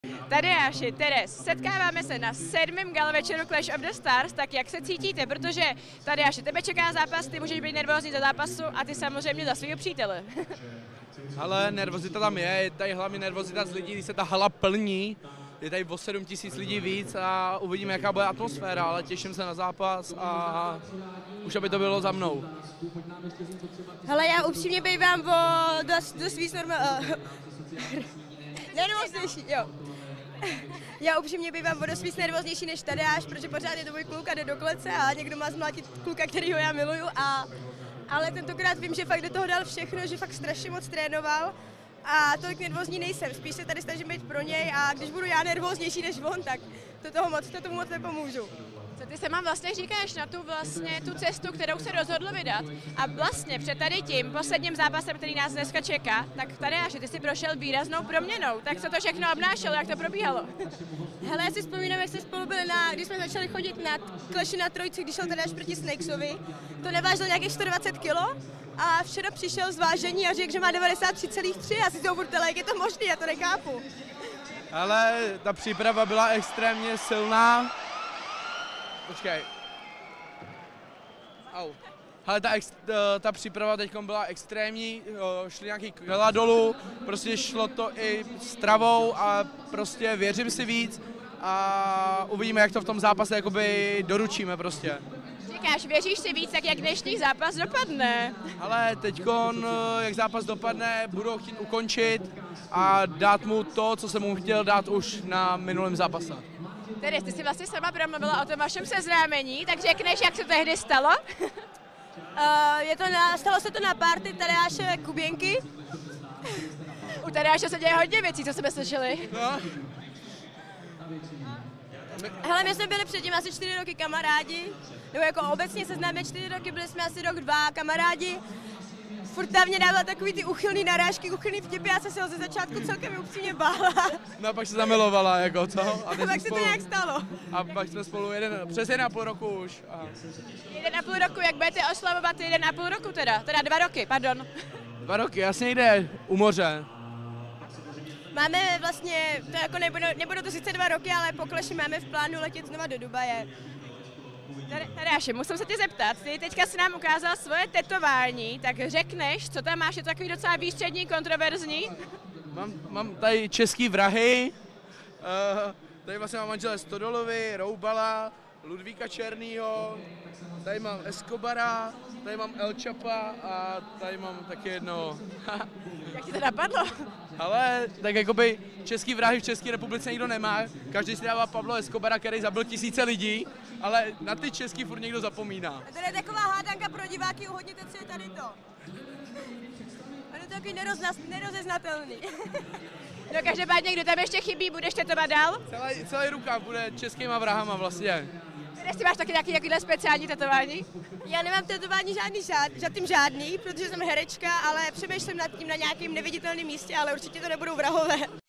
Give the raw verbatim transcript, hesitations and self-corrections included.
Tadeáši, Teres, setkáváme se na sedmém gala večeru Clash of the Stars, tak jak se cítíte, protože Tadeáši, tebe čeká zápas, ty můžeš být nervózní za zápasu a ty samozřejmě za svého přítele. Ale nervozita tam je, je tady hlavně nervozita z lidí, když se ta hala plní, je tady o sedm tisíc lidí víc a uvidíme, jaká bude atmosféra, ale těším se na zápas a už aby to bylo za mnou. Hele, já upřímně bývám o dost, dost víc normál... nervóznější, jo. Já upřímně bývám o dost víc nervóznější než Tadeáš, protože pořád je to můj kluk a jde do klece a někdo má zmlátit kluka, kterýho já miluju. A, ale tentokrát vím, že fakt do toho dal všechno, že fakt strašně moc trénoval a tolik nervózní nejsem. Spíš se tady snažím být pro něj a když budu já nervóznější než on, tak to, toho moc, to tomu moc nepomůžu. Co ty se mám vlastně říkáš na tu vlastně tu cestu, kterou se rozhodl vydat a vlastně před tady tím posledním zápasem, který nás dneska čeká, tak Tadeáši, ty jsi prošel výraznou proměnou, tak co to všechno obnášelo, jak to probíhalo? Hele, já si vzpomínám, jak jsme spolu byli na, když jsme začali chodit na Clashi na trojci, když šel Tadeáš proti Snakesovi, to nevážil nějakých sto dvacet kilo a včera přišel z vážení a řekl, že má devadesát tři celá tři a si to furt, jak je to možné, já to nechápu. Ale ta příprava byla extrémně silná. Počkej. Au. Ale ta, ex, ta příprava teď byla extrémní, šli nějaký kila dolů, prostě šlo to i s travou a prostě věřím si víc a uvidíme, jak to v tom zápase jakoby doručíme prostě. Říkáš, věříš si víc, tak jak dnešní zápas dopadne? Ale teďkon, jak zápas dopadne, budou chtít ukončit a dát mu to, co jsem mu chtěl dát už na minulém zápase. Teres, ty jsi vlastně sama promluvila o tom vašem seznámení, tak řekneš, jak se tehdy stalo? Uh, je to na, stalo se to na party Tadeáše Kuběnky. U Tadeáše se děje hodně věcí, co jsme slyšeli. No. Hele, my jsme byli předtím asi čtyři roky kamarádi, nebo jako obecně se známe čtyři roky, byli jsme asi rok, dva kamarádi. Furt tam mě dával takový ty uchylný narážky, uchylný vtipy, já jsem se ho ze začátku celkem upřímně bála. No a pak se zamilovala, jako co? A, a pak se to nějak stalo. A pak jsme spolu jeden, přes jeden a půl roku už. A... Jeden a půl roku, jak budete oslavovat jeden a půl roku teda? Teda dva roky, pardon. Dva roky, jasně jde, u moře. Máme vlastně, to jako nebudou, nebudou to sice dva roky, ale po Clashi máme v plánu letět znova do Dubaje. Tadeáši, musím se tě zeptat, ty teďka si nám ukázal svoje tetování, tak řekneš, co tam máš, je to takový docela výstřední, kontroverzní? Mám, mám tady český vrahy, uh, tady vlastně mám manžele Stodolovi, Roubala, Ludvíka Černýho, tady mám Escobara, tady mám El Chapa a tady mám taky jedno. Jak ti to napadlo? Ale tak jakoby český vrahy v České republice nikdo nemá, každý si dává Pablo Escobara, který zabil tisíce lidí, ale na ty český furt někdo zapomíná. A tady je taková hádanka pro diváky, uhodněte, co je tady to. On je to takový nerozeznatelný. No každopádně, kdo tam ještě chybí, budeš tetovat dál? Celý, celý rukáv bude českýma vrahama vlastně. Ty máš taky nějaký takovýhle speciální tetování? Já nemám tetování žádný, žád, žádný, žádný, protože jsem herečka, ale přemýšlím nad tím na nějakém neviditelném místě, ale určitě to nebudou vrahové.